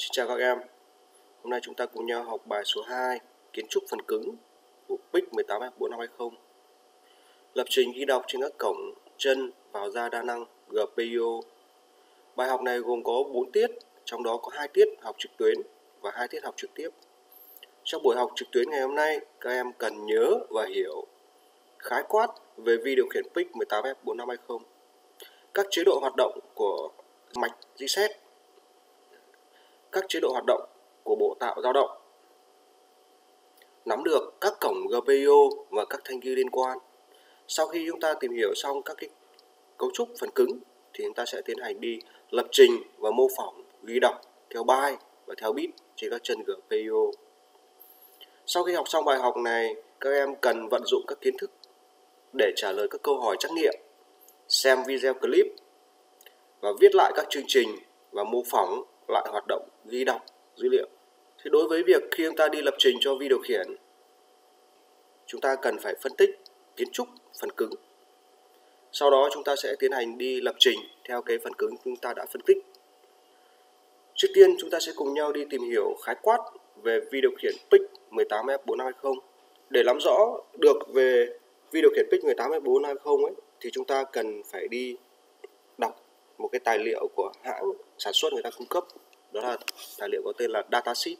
Xin chào các em. Hôm nay chúng ta cùng nhau học bài số 2, kiến trúc phần cứng của PIC 18F4520. Lập trình ghi đọc trên các cổng chân vào ra đa năng GPIO. Bài học này gồm có 4 tiết, trong đó có 2 tiết học trực tuyến và 2 tiết học trực tiếp. Trong buổi học trực tuyến ngày hôm nay, các em cần nhớ và hiểu khái quát về vi điều khiển PIC 18F4520, các chế độ hoạt động của mạch reset, các chế độ hoạt động của bộ tạo dao động, nắm được các cổng GPIO và các thanh ghi liên quan. Sau khi chúng ta tìm hiểu xong các cấu trúc phần cứng thì chúng ta sẽ tiến hành đi lập trình và mô phỏng ghi đọc theo byte và theo bit trên các chân GPIO. Sau khi học xong bài học này, các em cần vận dụng các kiến thức để trả lời các câu hỏi trắc nghiệm, xem video clip và viết lại các chương trình và mô phỏng lại hoạt động ghi đọc dữ liệu. Thì đối với việc khi chúng ta đi lập trình cho vi điều khiển, chúng ta cần phải phân tích kiến trúc phần cứng. Sau đó chúng ta sẽ tiến hành đi lập trình theo cái phần cứng chúng ta đã phân tích. Trước tiên chúng ta sẽ cùng nhau đi tìm hiểu khái quát về vi điều khiển PIC 18F4520. Để làm rõ được về vi điều khiển PIC 18F4520 thì chúng ta cần phải đi đọc một cái tài liệu của hãng sản xuất người ta cung cấp. Đó là tài liệu có tên là datasheet.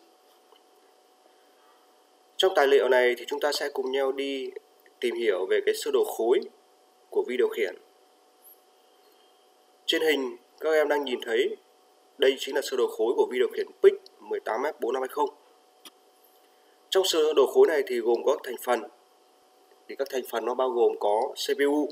Trong tài liệu này thì chúng ta sẽ cùng nhau đi tìm hiểu về cái sơ đồ khối của vi điều khiển. Trên hình các em đang nhìn thấy đây chính là sơ đồ khối của vi điều khiển PIC 18F4520. Trong sơ đồ khối này thì gồm có các thành phần. Thì các thành phần nó bao gồm có CPU,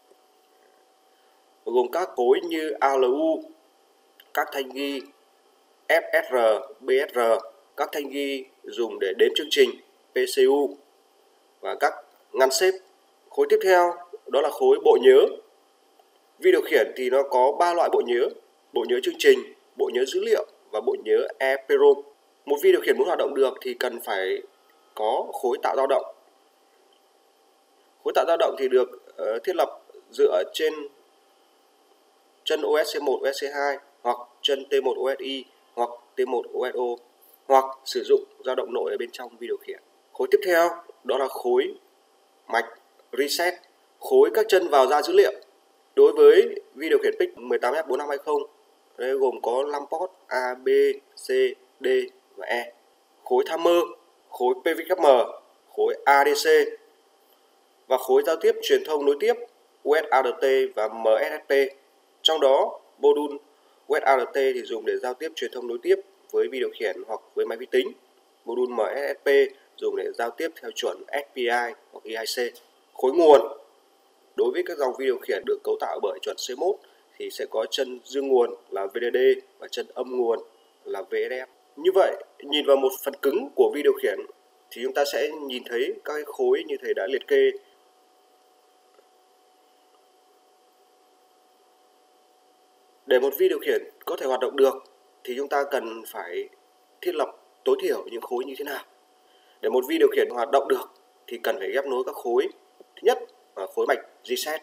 gồm các khối như ALU, các thanh ghi FSR, BSR, các thanh ghi dùng để đếm chương trình PCU và các ngăn xếp. Khối tiếp theo đó là khối bộ nhớ. Vi điều khiển thì nó có 3 loại bộ nhớ chương trình, bộ nhớ dữ liệu và bộ nhớ EEPROM. Một vi điều khiển muốn hoạt động được thì cần phải có khối tạo dao động. Khối tạo dao động thì được thiết lập dựa trên chân OSC1, OSC2 hoặc chân T1 OSI hoặc T1 OSO hoặc sử dụng dao động nội ở bên trong vi điều khiển. Khối tiếp theo đó là khối mạch reset, khối các chân vào ra dữ liệu. Đối với vi điều khiển PIC 18F4520 gồm có 5 port A, B, C, D và E. Khối timer, khối PWM, khối ADC và khối giao tiếp truyền thông nối tiếp USART và MSSP. Trong đó, module USART thì dùng để giao tiếp truyền thông nối tiếp với vi điều khiển hoặc với máy vi tính. Module MSSP dùng để giao tiếp theo chuẩn SPI hoặc EIC. Khối nguồn, đối với các dòng vi điều khiển được cấu tạo bởi chuẩn CMOS thì sẽ có chân dương nguồn là VDD và chân âm nguồn là VSF. Như vậy, nhìn vào một phần cứng của vi điều khiển thì chúng ta sẽ nhìn thấy các khối như thầy đã liệt kê. Để một vi điều khiển có thể hoạt động được thì chúng ta cần phải thiết lập tối thiểu những khối như thế nào. Để một vi điều khiển hoạt động được thì cần phải ghép nối các khối. Thứ nhất là khối mạch reset.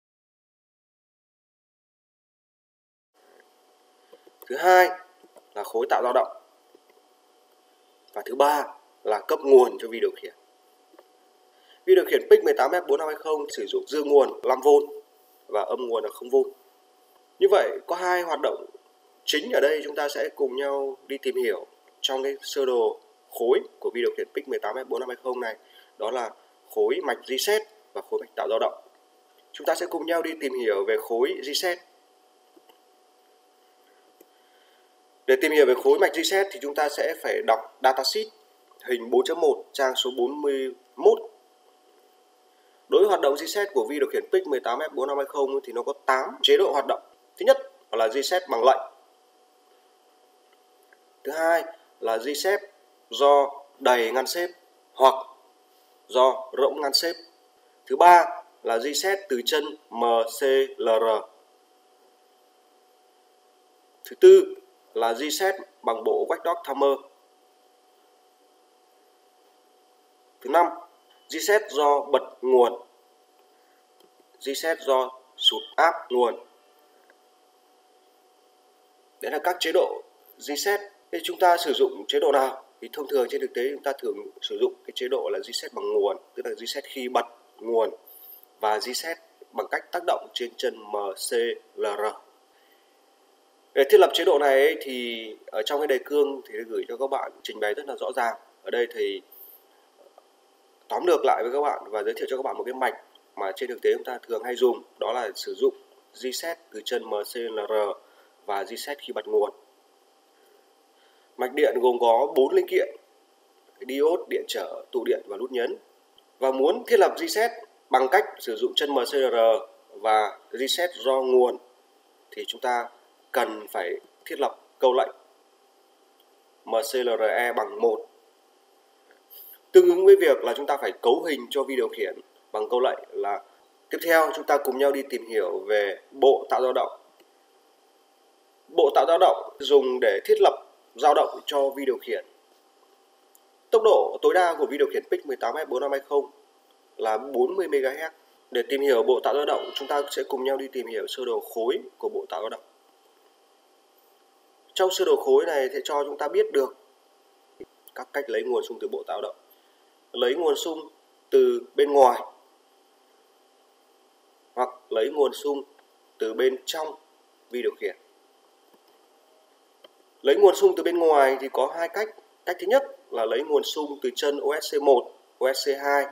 Thứ hai là khối tạo dao động. Và thứ ba là cấp nguồn cho vi điều khiển. Vi điều khiển PIC 18F4520 sử dụng dương nguồn 5V và âm nguồn là 0V. Như vậy có hai hoạt động chính ở đây chúng ta sẽ cùng nhau đi tìm hiểu trong cái sơ đồ khối của vi điều khiển PIC 18F4520 này. Đó là khối mạch reset và khối mạch tạo dao động. Chúng ta sẽ cùng nhau đi tìm hiểu về khối reset. Để tìm hiểu về khối mạch reset thì chúng ta sẽ phải đọc datasheet hình 4.1 trang số 41. Đối với hoạt động reset của vi điều khiển PIC 18F4520 thì nó có 8 chế độ hoạt động. Thứ nhất là reset bằng lệnh. Thứ hai là reset do đầy ngăn xếp hoặc do rỗng ngăn xếp. Thứ ba là reset từ chân MCLR. Thứ tư là reset bằng bộ Watchdog Timer. Thứ năm, reset do bật nguồn. Reset do sụt áp nguồn. Đấy là các chế độ reset Thế chúng ta sử dụng chế độ nào? Thì thông thường trên thực tế chúng ta thường sử dụng cái chế độ là reset bằng nguồn, tức là reset khi bật nguồn, và reset bằng cách tác động trên chân MCLR. Để thiết lập chế độ này ấy, thì ở trong cái đề cương thì gửi cho các bạn trình bày rất là rõ ràng. Ở đây thì tóm lược lại với các bạn và giới thiệu cho các bạn một cái mạch mà trên thực tế chúng ta thường hay dùng, đó là sử dụng reset từ chân MCLR và reset khi bật nguồn. Mạch điện gồm có 4 linh kiện: diode, điện trở, tụ điện và nút nhấn. Và muốn thiết lập reset bằng cách sử dụng chân MCLR và reset do nguồn thì chúng ta cần phải thiết lập câu lệnh MCLRE bằng 1. Tương ứng với việc là chúng ta phải cấu hình cho vi điều khiển bằng câu lệnh là tiếp theo chúng ta cùng nhau đi tìm hiểu về bộ tạo dao động. Bộ tạo dao động dùng để thiết lập dao động cho vi điều khiển. Tốc độ tối đa của vi điều khiển PIC 18F4520 là 40 MHz. Để tìm hiểu bộ tạo dao động, chúng ta sẽ cùng nhau đi tìm hiểu sơ đồ khối của bộ tạo dao động. Trong sơ đồ khối này sẽ cho chúng ta biết được các cách lấy nguồn xung từ bộ tạo động. Lấy nguồn xung từ bên ngoài hoặc lấy nguồn xung từ bên trong vi điều khiển. Lấy nguồn xung từ bên ngoài thì có hai cách. Cách thứ nhất là lấy nguồn xung từ chân OSC1, OSC2.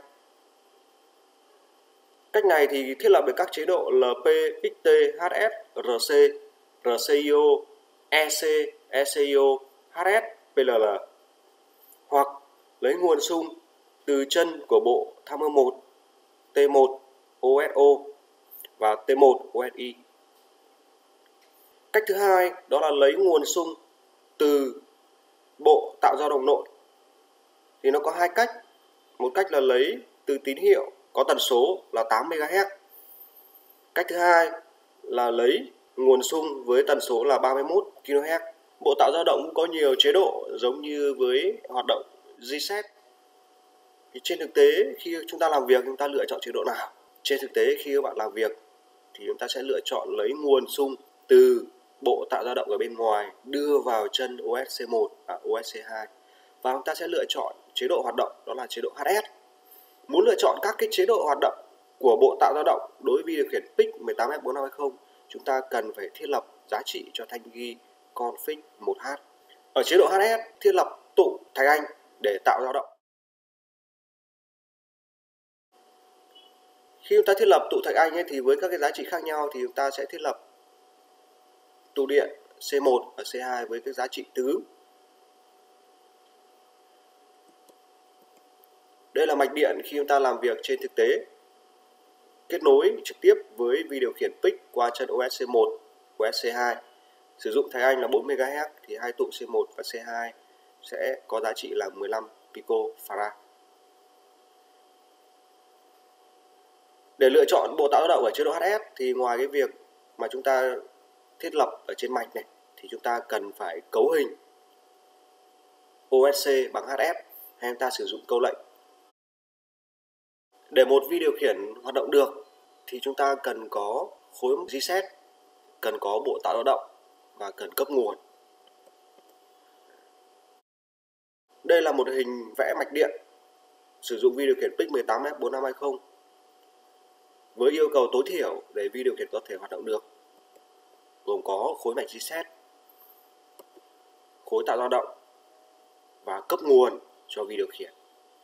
Cách này thì thiết lập bởi các chế độ LP, XT, HS, RC, RCIO, EC, ECIO, HS, PLL. Hoặc lấy nguồn xung từ chân của bộ tham âm 1, T1, OSO và T1, OSI. Cách thứ hai đó là lấy nguồn xung từ bộ tạo dao động nội. Thì nó có hai cách. Một cách là lấy từ tín hiệu có tần số là 8 MHz. Cách thứ hai là lấy nguồn xung với tần số là 31 kHz. Bộ tạo dao động cũng có nhiều chế độ giống như với hoạt động reset. Thì trên thực tế khi chúng ta làm việc chúng ta lựa chọn chế độ nào? Trên thực tế khi các bạn làm việc thì chúng ta sẽ lựa chọn lấy nguồn xung từ bộ tạo dao động ở bên ngoài đưa vào chân OSC1 và OSC2. Và chúng ta sẽ lựa chọn chế độ hoạt động, đó là chế độ HS. Muốn lựa chọn các cái chế độ hoạt động của bộ tạo dao động đối với vi điều khiển PIC 18F4520, chúng ta cần phải thiết lập giá trị cho thanh ghi config 1H. Ở chế độ HS thiết lập tụ thạch anh để tạo dao động. Khi chúng ta thiết lập tụ thạch anh ấy, thì với các cái giá trị khác nhau thì chúng ta sẽ thiết lập tụ điện C1 và C2 với cái giá trị tương ứng. Đây là mạch điện khi chúng ta làm việc trên thực tế, kết nối trực tiếp với vi điều khiển PIC qua chân OSC1, OSC2. Sử dụng thạch anh là 4 MHz thì hai tụ C1 và C2 sẽ có giá trị là 15 picofarad. Để lựa chọn bộ tạo dao động ở chế độ HS thì ngoài cái việc mà chúng ta thiết lập ở trên mạch này thì chúng ta cần phải cấu hình OSC bằng HS hay chúng ta sử dụng câu lệnh. Để một vi điều khiển hoạt động được thì chúng ta cần có khối reset, cần có bộ tạo dao động và cần cấp nguồn. Đây là một hình vẽ mạch điện sử dụng vi điều khiển PIC 18F4520 với yêu cầu tối thiểu để vi điều khiển có thể hoạt động được, gồm có khối mạch reset, khối tạo dao động và cấp nguồn cho vi điều khiển.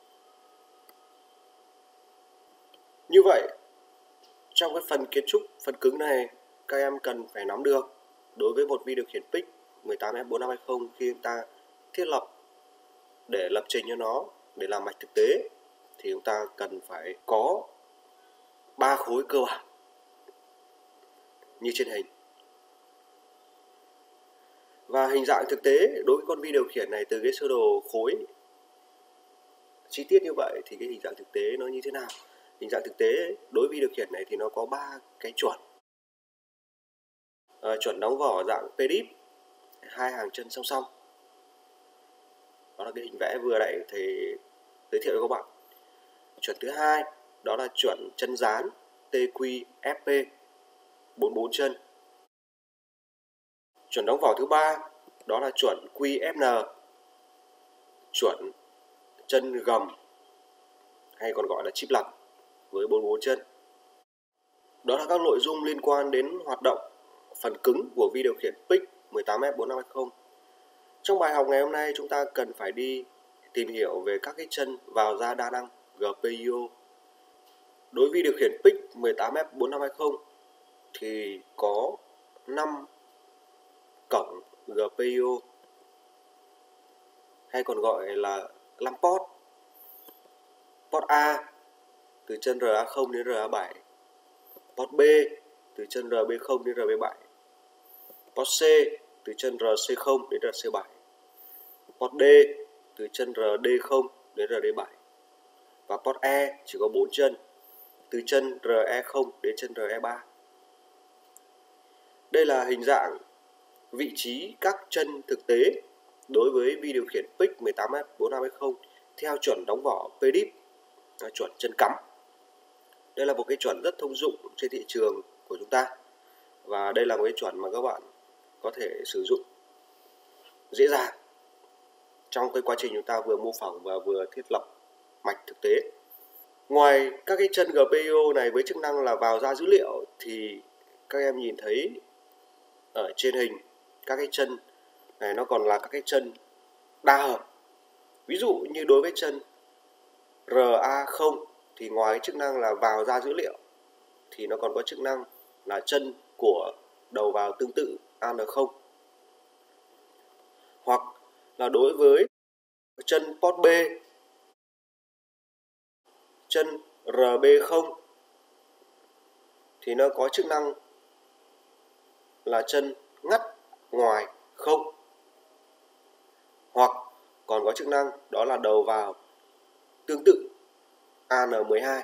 Như vậy, trong cái phần kiến trúc, phần cứng này, các em cần phải nắm được đối với một vi điều khiển PIC 18F4520 khi chúng ta thiết lập để lập trình cho nó để làm mạch thực tế thì chúng ta cần phải có 3 khối cơ bản như trên hình. Và hình dạng thực tế đối với con vi điều khiển này từ cái sơ đồ khối chi tiết như vậy thì cái hình dạng thực tế nó như thế nào? Hình dạng thực tế đối với vi điều khiển này thì nó có 3 cái chuẩn. Chuẩn đóng vỏ dạng PDIP, hai hàng chân song song. Đó là cái hình vẽ vừa nãy thầy giới thiệu cho các bạn. Chuẩn thứ hai đó là chuẩn chân dán TQFP 44 chân. Chuẩn đóng vỏ thứ ba đó là chuẩn QFN, chuẩn chân gầm hay còn gọi là chip lặp với 44 chân. Đó là các nội dung liên quan đến hoạt động phần cứng của vi điều khiển PIC 18F4520. Trong bài học ngày hôm nay chúng ta cần phải đi tìm hiểu về các cái chân vào ra đa năng GPIO. Đối với vi điều khiển PIC 18F4520 thì có 5 cổng GPIO hay còn gọi là 5 port. Port A từ chân RA0 đến RA7, port B từ chân RB0 đến RB7, port C từ chân RC0 đến RC7, port D từ chân RD0 đến RD7 và port E chỉ có 4 chân từ chân RE0 đến chân RE3. Đây là hình dạng vị trí các chân thực tế đối với vi điều khiển PIC 18F4520 theo chuẩn đóng vỏ PDIP, chuẩn chân cắm. Đây là một cái chuẩn rất thông dụng trên thị trường của chúng ta, và đây là một cái chuẩn mà các bạn có thể sử dụng dễ dàng trong cái quá trình chúng ta vừa mô phỏng và vừa thiết lập mạch thực tế. Ngoài các cái chân GPIO này với chức năng là vào ra dữ liệu thì các em nhìn thấy ở trên hình các cái chân này nó còn là các cái chân đa hợp. Ví dụ như đối với chân RA0 thì ngoài chức năng là vào ra dữ liệu thì nó còn có chức năng là chân của đầu vào tương tự AN0. Hoặc là đối với chân port B, chân RB0 thì nó có chức năng là chân ngắt ngoài không. Hoặc còn có chức năng đó là đầu vào tương tự AN12.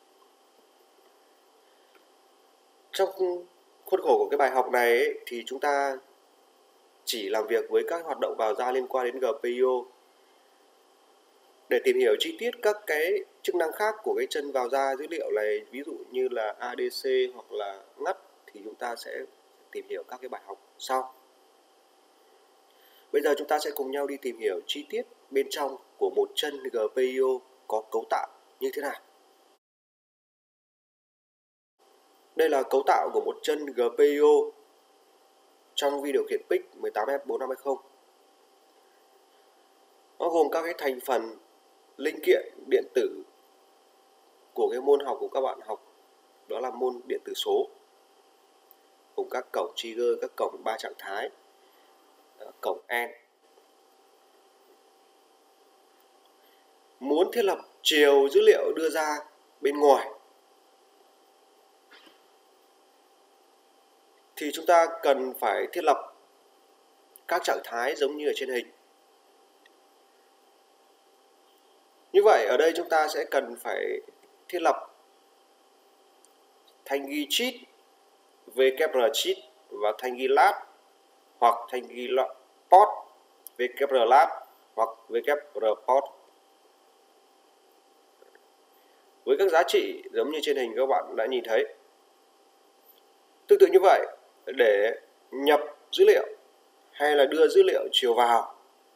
Trong khuôn khổ của cái bài học này ấy, thì chúng ta chỉ làm việc với các hoạt động vào ra liên quan đến GPIO. Để tìm hiểu chi tiết các cái chức năng khác của cái chân vào ra dữ liệu này, ví dụ như là ADC hoặc là ngắt, thì chúng ta sẽ tìm hiểu các cái bài học sau. Bây giờ chúng ta sẽ cùng nhau đi tìm hiểu chi tiết bên trong của một chân GPIO có cấu tạo như thế nào. Đây là cấu tạo của một chân GPIO trong vi điều khiển PIC 18F4520. Nó gồm các cái thành phần linh kiện điện tử của cái môn học của các bạn học, đó là môn điện tử số, cùng các cổng trigger, các cổng 3 trạng thái, cổng AND. Muốn thiết lập chiều dữ liệu đưa ra bên ngoài thì chúng ta cần phải thiết lập các trạng thái giống như ở trên hình. Như vậy ở đây chúng ta sẽ cần phải thiết lập thanh ghi cheat, WR cheat và thanh ghi lát hoặc thanh ghi port, WR lát hoặc WR port. Với các giá trị giống như trên hình các bạn đã nhìn thấy. Tương tự như vậy, để nhập dữ liệu hay là đưa dữ liệu chiều vào,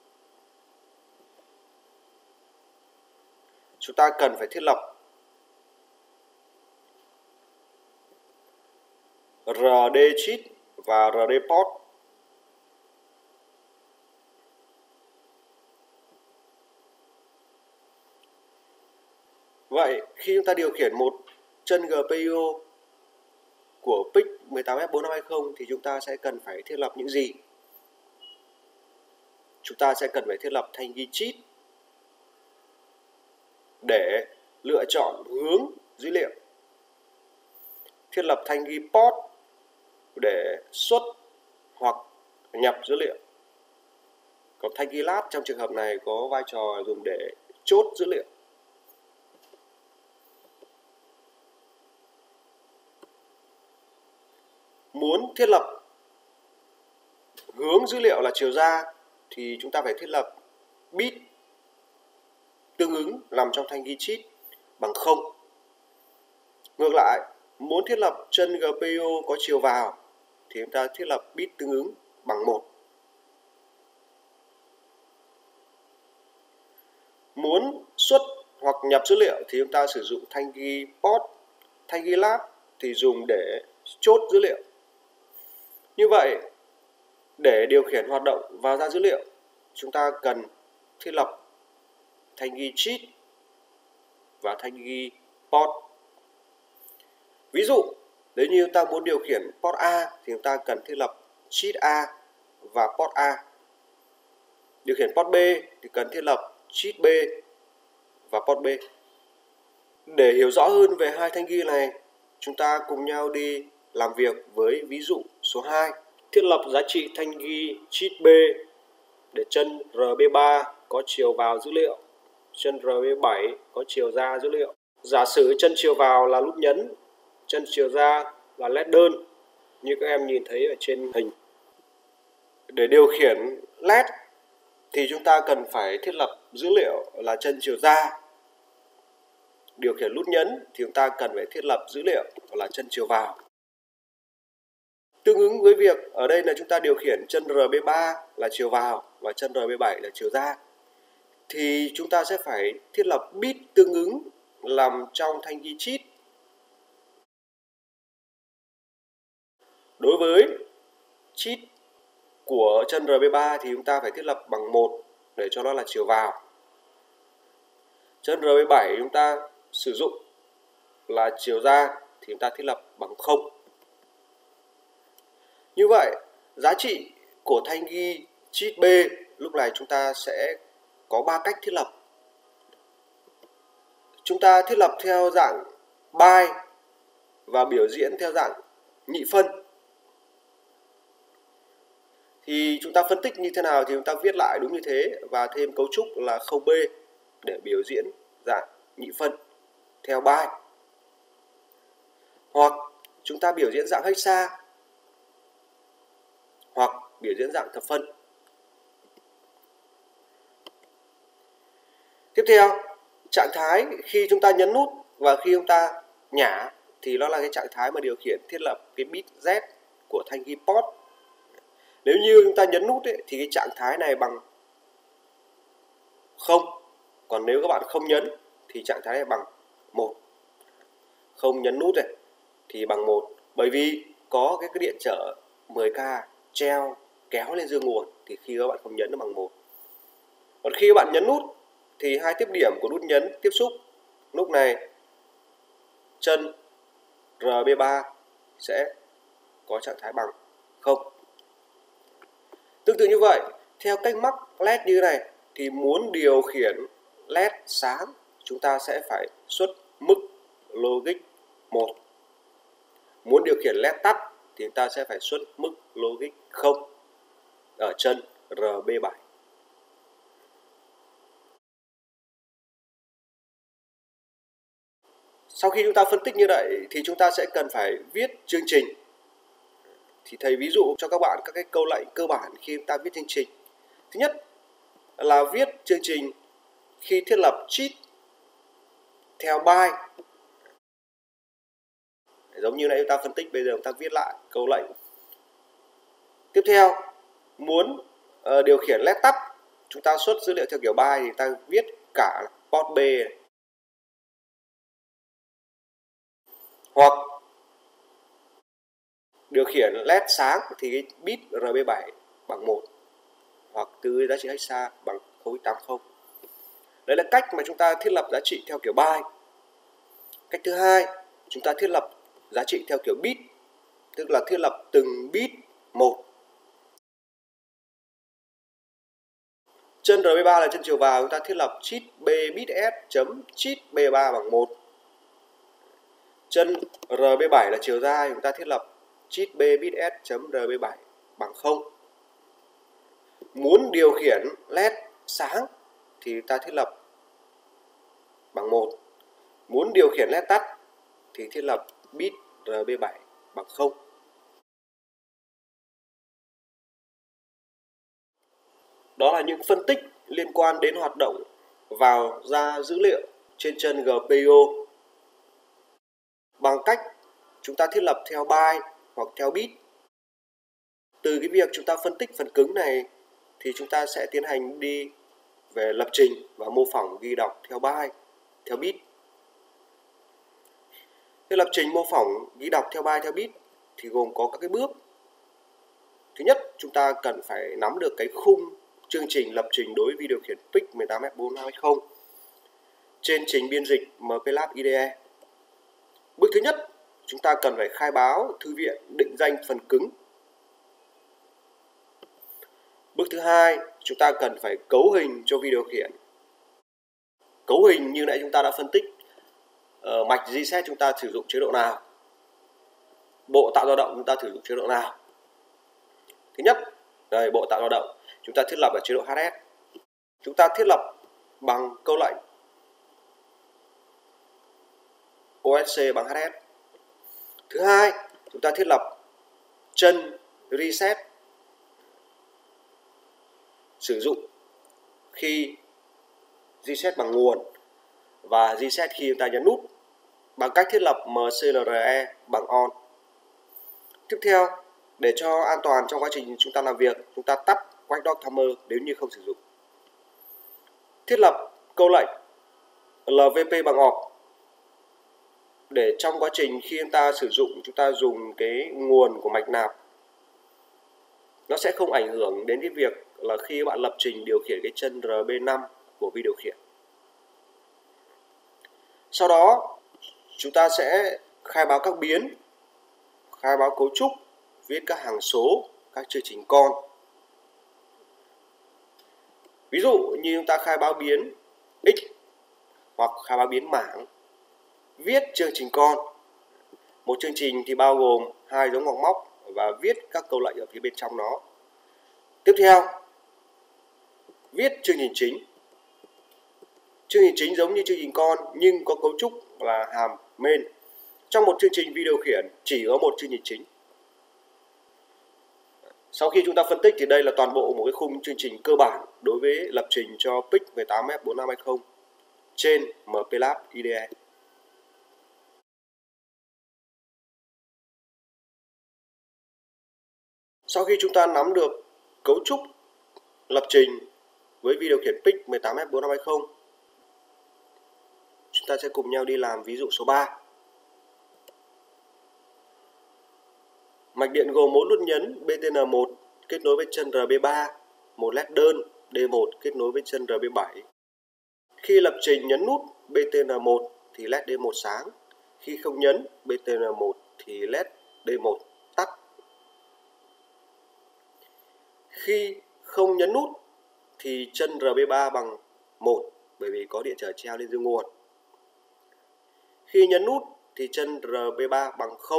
chúng ta cần phải thiết lập RD cheat và RD port. Vậy khi chúng ta điều khiển một chân GPIO của PIC 18F4520 thì chúng ta sẽ cần phải thiết lập những gì? Chúng ta sẽ cần phải thiết lập thanh ghi cheat để lựa chọn hướng dữ liệu, thiết lập thanh ghi port để xuất hoặc nhập dữ liệu. Còn thanh ghi lát trong trường hợp này có vai trò dùng để chốt dữ liệu. Muốn thiết lập hướng dữ liệu là chiều ra thì chúng ta phải thiết lập bit tương ứng nằm trong thanh ghi cheat bằng 0. Ngược lại, muốn thiết lập chân GPIO có chiều vào thì chúng ta thiết lập bit tương ứng bằng 1. Muốn xuất hoặc nhập dữ liệu thì chúng ta sử dụng thanh ghi port, thanh ghi lab thì dùng để chốt dữ liệu. Như vậy, để điều khiển hoạt động vào ra dữ liệu, chúng ta cần thiết lập thanh ghi cheat và thanh ghi port. Ví dụ, nếu như ta muốn điều khiển port A thì chúng ta cần thiết lập cheat A và port A. Điều khiển port B thì cần thiết lập cheat B và port B. Để hiểu rõ hơn về hai thanh ghi này, chúng ta cùng nhau đi làm việc với ví dụ số 2. Thiết lập giá trị thanh ghi cheat B để chân RB3 có chiều vào dữ liệu, chân RB7 có chiều ra dữ liệu. Giả sử chân chiều vào là nút nhấn, chân chiều ra là led đơn như các em nhìn thấy ở trên hình. Để điều khiển led thì chúng ta cần phải thiết lập dữ liệu là chân chiều ra. Điều khiển nút nhấn thì chúng ta cần phải thiết lập dữ liệu là chân chiều vào. Tương ứng với việc ở đây là chúng ta điều khiển chân RB3 là chiều vào và chân RB7 là chiều ra, thì chúng ta sẽ phải thiết lập bit tương ứng nằm trong thanh ghi cheat. Đối với cheat của chân RB3 thì chúng ta phải thiết lập bằng 1 để cho nó là chiều vào. Chân RB7 chúng ta sử dụng là chiều ra thì chúng ta thiết lập bằng 0. Như vậy, giá trị của thanh ghi cheat B lúc này chúng ta sẽ có 3 cách thiết lập. Chúng ta thiết lập theo dạng byte và biểu diễn theo dạng nhị phân. Thì chúng ta phân tích như thế nào thì chúng ta viết lại đúng như thế và thêm cấu trúc là 0B để biểu diễn dạng nhị phân theo byte. Hoặc chúng ta biểu diễn dạng hexa hoặc biểu diễn dạng thập phân. Tiếp theo, trạng thái khi chúng ta nhấn nút và khi chúng ta nhả thì nó là cái trạng thái mà điều khiển thiết lập cái bit Z của thanh ghi port. Nếu như chúng ta nhấn nút ấy, thì cái trạng thái này bằng 0. Còn nếu các bạn không nhấn thì trạng thái này bằng 1. Không nhấn nút này thì bằng 1. Bởi vì có cái điện trở 10K treo kéo lên dương nguồn thì khi các bạn không nhấn nó bằng 1. Còn khi các bạn nhấn nút thì hai tiếp điểm của nút nhấn tiếp xúc. Lúc này chân RB3 sẽ có trạng thái bằng 0. Tương tự như vậy, theo cách mắc LED như thế này thì muốn điều khiển LED sáng chúng ta sẽ phải xuất mức logic 1. Muốn điều khiển LED tắt thì chúng ta sẽ phải xuất mức logic 0 ở chân RB7. Sau khi chúng ta phân tích như vậy thì chúng ta sẽ cần phải viết chương trình. Thì thầy ví dụ cho các bạn các cái câu lệnh cơ bản khi chúng ta viết chương trình. Thứ nhất là viết chương trình khi thiết lập cheat theo byte. Giống như nãy chúng ta phân tích, bây giờ chúng ta viết lại câu lệnh. Tiếp theo, muốn điều khiển LED tắt, chúng ta xuất dữ liệu theo kiểu byte thì ta viết cả port B này. Hoặc điều khiển LED sáng thì cái bit RB7 bằng 1 hoặc từ giá trị hexa bằng 0x80. Đấy là cách mà chúng ta thiết lập giá trị theo kiểu byte. Cách thứ hai, chúng ta thiết lập giá trị theo kiểu bit, tức là thiết lập từng bit một. Chân RB3 là chân chiều vào, chúng ta thiết lập cheat B bit S chấm cheat B3 bằng 1. Chân RB7 là chiều ra, chúng ta thiết lập cheat B bit S chấm RB7 bằng 0. Muốn điều khiển LED sáng thì ta thiết lập bằng 1. Muốn điều khiển LED tắt thì thiết lập bit RB7 bằng 0. Đó là những phân tích liên quan đến hoạt động vào ra dữ liệu trên chân GPIO bằng cách chúng ta thiết lập theo byte hoặc theo bit. Từ cái việc chúng ta phân tích phần cứng này thì chúng ta sẽ tiến hành đi về lập trình và mô phỏng ghi đọc theo byte, theo bit. Thế lập trình mô phỏng ghi đọc theo byte, theo bit thì gồm có các cái bước. Thứ nhất, chúng ta cần phải nắm được cái khung chương trình lập trình đối với vi điều khiển PIC 18F4520 trên trình biên dịch MPLAB IDE. Bước thứ nhất, chúng ta cần phải khai báo thư viện định danh phần cứng. Bước thứ hai, chúng ta cần phải cấu hình cho vi điều khiển. Cấu hình như nãy chúng ta đã phân tích, mạch reset chúng ta sử dụng chế độ nào, bộ tạo dao động chúng ta sử dụng chế độ nào. Thứ nhất, đây, bộ tạo dao động chúng ta thiết lập ở chế độ HS. Chúng ta thiết lập bằng câu lệnh OSC bằng HS. Thứ hai, chúng ta thiết lập chân reset sử dụng khi reset bằng nguồn và reset khi chúng ta nhấn nút bằng cách thiết lập MCLRE bằng on. Tiếp theo, để cho an toàn trong quá trình chúng ta làm việc, chúng ta tắt Watchdog Timer nếu như không sử dụng. Thiết lập câu lệnh LVP bằng off để trong quá trình khi chúng ta sử dụng, chúng ta dùng cái nguồn của mạch nạp, nó sẽ không ảnh hưởng đến cái việc là khi bạn lập trình điều khiển cái chân RB5 của vi điều khiển. Sau đó, chúng ta sẽ khai báo các biến, khai báo cấu trúc, viết các hằng số, các chương trình con. Ví dụ như chúng ta khai báo biến x hoặc khai báo biến mảng, viết chương trình con. Một chương trình thì bao gồm 2 dấu ngoặc móc và viết các câu lệnh ở phía bên trong nó. Tiếp theo, viết chương trình chính. Chương trình chính giống như chương trình con nhưng có cấu trúc là hàm main. Trong một chương trình vi điều khiển chỉ có một chương trình chính. Sau khi chúng ta phân tích thì đây là toàn bộ một cái khung chương trình cơ bản đối với lập trình cho PIC 18F4520 trên MPLAB IDE. Sau khi chúng ta nắm được cấu trúc lập trình với vi điều khiển PIC 18F4520, chúng ta sẽ cùng nhau đi làm ví dụ số 3. Mạch điện gồm 4 nút nhấn BTN1 kết nối với chân RB3, một led đơn D1 kết nối với chân RB7. Khi lập trình nhấn nút BTN1 thì led D1 sáng, khi không nhấn BTN1 thì led D1 tắt. Khi không nhấn nút thì chân RB3 bằng 1 bởi vì có điện trở treo lên dương nguồn. Khi nhấn nút thì chân RB3 bằng 0.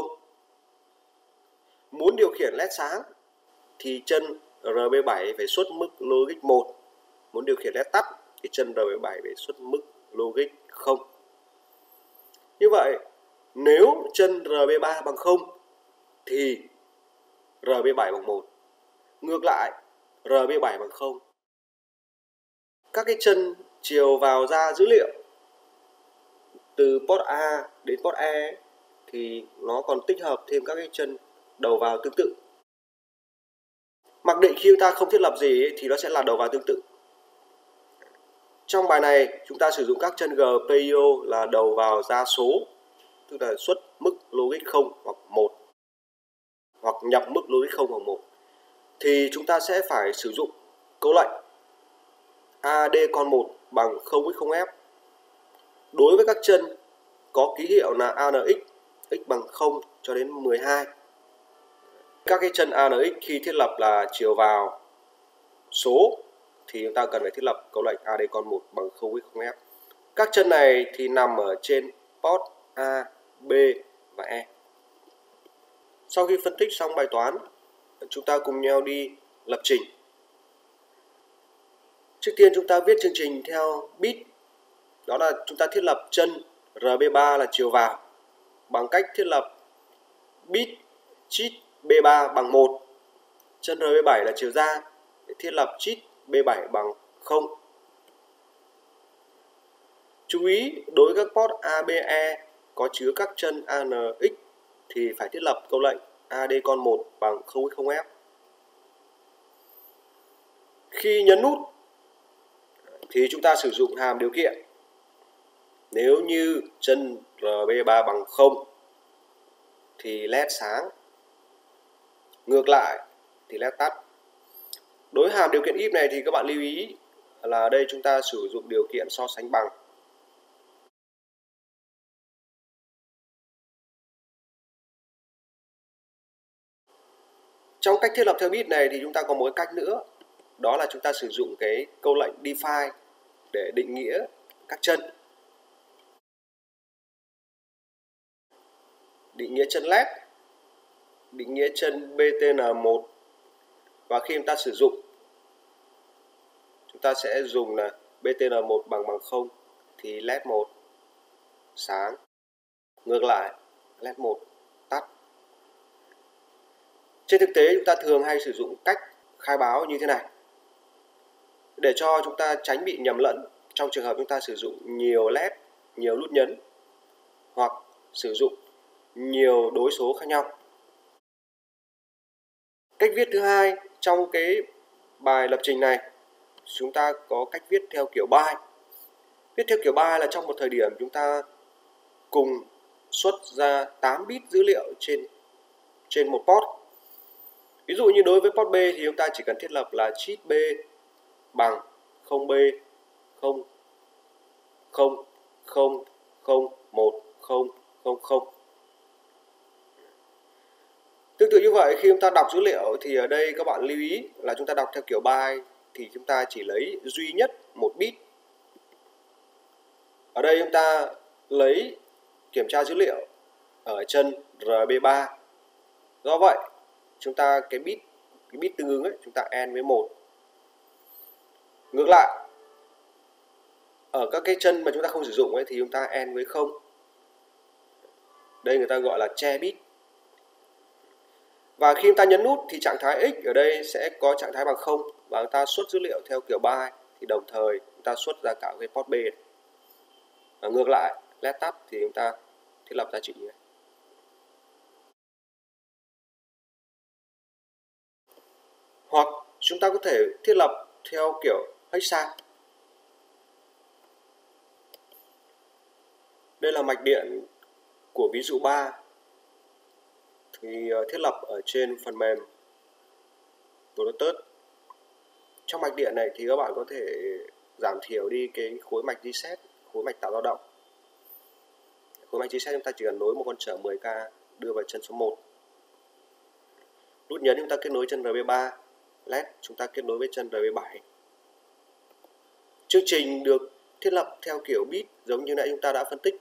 Muốn điều khiển led sáng thì chân RB7 phải xuất mức logic 1. Muốn điều khiển led tắt thì chân RB7 phải xuất mức logic 0. Như vậy, nếu chân RB3 bằng 0 thì RB7 bằng 1. Ngược lại, RB7 bằng 0. Các cái chân chiều vào ra dữ liệu từ port A đến port E thì nó còn tích hợp thêm các cái chân đầu vào tương tự. Mặc định khi chúng ta không thiết lập gì thì nó sẽ là đầu vào tương tự. Trong bài này chúng ta sử dụng các chân GPIO là đầu vào ra số, tức là xuất mức logic 0 hoặc 1 hoặc nhập mức logic 0 hoặc 1. Thì chúng ta sẽ phải sử dụng câu lệnh AD con 1 bằng 0x0f đối với các chân có ký hiệu là ANX, x bằng 0 cho đến 12. Các cái chân ANX khi thiết lập là chiều vào số thì chúng ta cần phải thiết lập câu lệnh AD con 1 bằng 0x0f. Các chân này thì nằm ở trên port A, B và E. Sau khi phân tích xong bài toán, chúng ta cùng nhau đi lập trình. Trước tiên chúng ta viết chương trình theo bit. Đó là chúng ta thiết lập chân RB3 là chiều vào bằng cách thiết lập bit cheat B3 bằng 1. Chân RB7 là chiều ra để thiết lập cheat B7 bằng 0. Chú ý, đối với các port ABE có chứa các chân ANX thì phải thiết lập câu lệnh AD con 1 bằng 0x0f. Khi nhấn nút thì chúng ta sử dụng hàm điều kiện. Nếu như chân RB3 bằng 0 thì LED sáng. Ngược lại thì LED tắt. Đối hàm điều kiện if này thì các bạn lưu ý là ở đây chúng ta sử dụng điều kiện so sánh bằng. Trong cách thiết lập theo bit này thì chúng ta có một cách nữa, đó là chúng ta sử dụng cái câu lệnh define để định nghĩa các chân. Định nghĩa chân LED, định nghĩa chân BTN1, và khi chúng ta sử dụng, chúng ta sẽ dùng là BTN1 bằng 0 thì LED 1 sáng. Ngược lại, LED 1 tắt. Trên thực tế chúng ta thường hay sử dụng cách khai báo như thế này để cho chúng ta tránh bị nhầm lẫn trong trường hợp chúng ta sử dụng nhiều LED, nhiều nút nhấn hoặc sử dụng nhiều đối số khác nhau. Cách viết thứ hai trong cái bài lập trình này, chúng ta có cách viết theo kiểu byte. Viết theo kiểu byte là trong một thời điểm chúng ta cùng xuất ra 8 bit dữ liệu trên một port. Ví dụ như đối với port B thì chúng ta chỉ cần thiết lập là cheat B bằng 0B 0 0 0 0 1 0 0 0. Tương tự như vậy, khi chúng ta đọc dữ liệu thì ở đây các bạn lưu ý là chúng ta đọc theo kiểu byte thì chúng ta chỉ lấy duy nhất một bit. Ở đây chúng ta lấy kiểm tra dữ liệu ở chân RB3. Do vậy, chúng ta cái bit tương ứng ấy, chúng ta AND với 1. Ngược lại, ở các cái chân mà chúng ta không sử dụng ấy thì chúng ta AND với 0. Đây người ta gọi là che bit. Và khi chúng ta nhấn nút thì trạng thái X ở đây sẽ có trạng thái bằng 0 và chúng ta xuất dữ liệu theo kiểu byte thì đồng thời chúng ta xuất ra cả cái port B này. Và ngược lại, LED tắt thì chúng ta thiết lập giá trị này. Hoặc chúng ta có thể thiết lập theo kiểu hexa. Đây là mạch điện của ví dụ 3 thì thiết lập ở trên phần mềm Bluetooth. Trong mạch điện này thì các bạn có thể giảm thiểu đi cái khối mạch reset, khối mạch tạo dao động. Khối mạch reset chúng ta chỉ cần nối một con trở 10K đưa vào chân số 1. Nút nhấn chúng ta kết nối chân RB3, LED chúng ta kết nối với chân RB7. Chương trình được thiết lập theo kiểu bit giống như nãy chúng ta đã phân tích.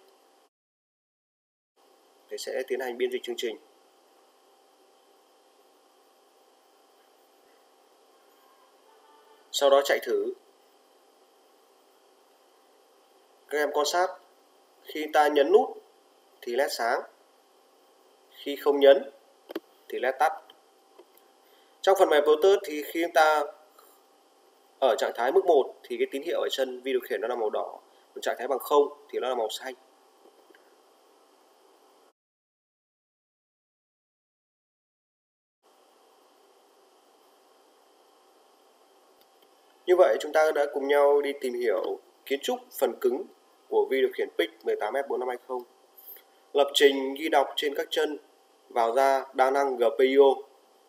Thế sẽ tiến hành biên dịch chương trình. Sau đó chạy thử. Các em quan sát, khi ta nhấn nút thì LED sáng, khi không nhấn thì LED tắt. Trong phần mềm Bluetooth thì khi chúng ta ở trạng thái mức 1 thì cái tín hiệu ở chân vi điều khiển nó là màu đỏ, còn trạng thái bằng 0 thì nó là màu xanh. Như vậy chúng ta đã cùng nhau đi tìm hiểu kiến trúc phần cứng của vi điều khiển PIC 18F4520, lập trình ghi đọc trên các chân, vào ra đa năng GPIO.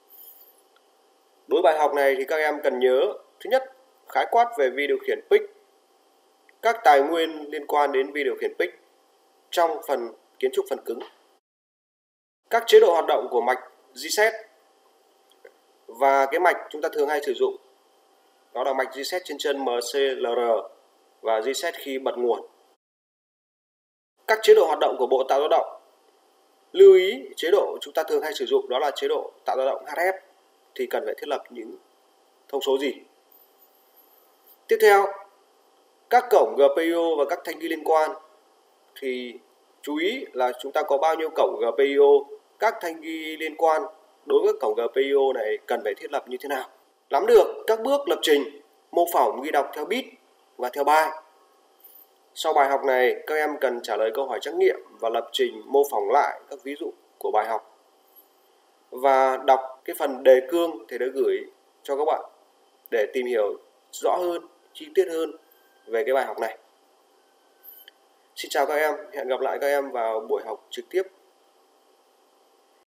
Đối bài học này thì các em cần nhớ: thứ nhất, khái quát về vi điều khiển PIC, các tài nguyên liên quan đến vi điều khiển PIC trong phần kiến trúc phần cứng, các chế độ hoạt động của mạch reset và cái mạch chúng ta thường hay sử dụng đó là mạch reset trên chân MCLR và reset khi bật nguồn. Các chế độ hoạt động của bộ tạo dao động. Lưu ý chế độ chúng ta thường hay sử dụng đó là chế độ tạo dao động HF thì cần phải thiết lập những thông số gì. Tiếp theo, các cổng GPIO và các thanh ghi liên quan thì chú ý là chúng ta có bao nhiêu cổng GPIO, các thanh ghi liên quan đối với cổng GPIO này cần phải thiết lập như thế nào. Nắm được các bước lập trình, mô phỏng ghi đọc theo bit và theo byte. Sau bài học này, các em cần trả lời câu hỏi trắc nghiệm và lập trình mô phỏng lại các ví dụ của bài học. Và đọc cái phần đề cương thầy đã gửi cho các bạn để tìm hiểu rõ hơn, chi tiết hơn về cái bài học này. Xin chào các em, hẹn gặp lại các em vào buổi học trực tiếp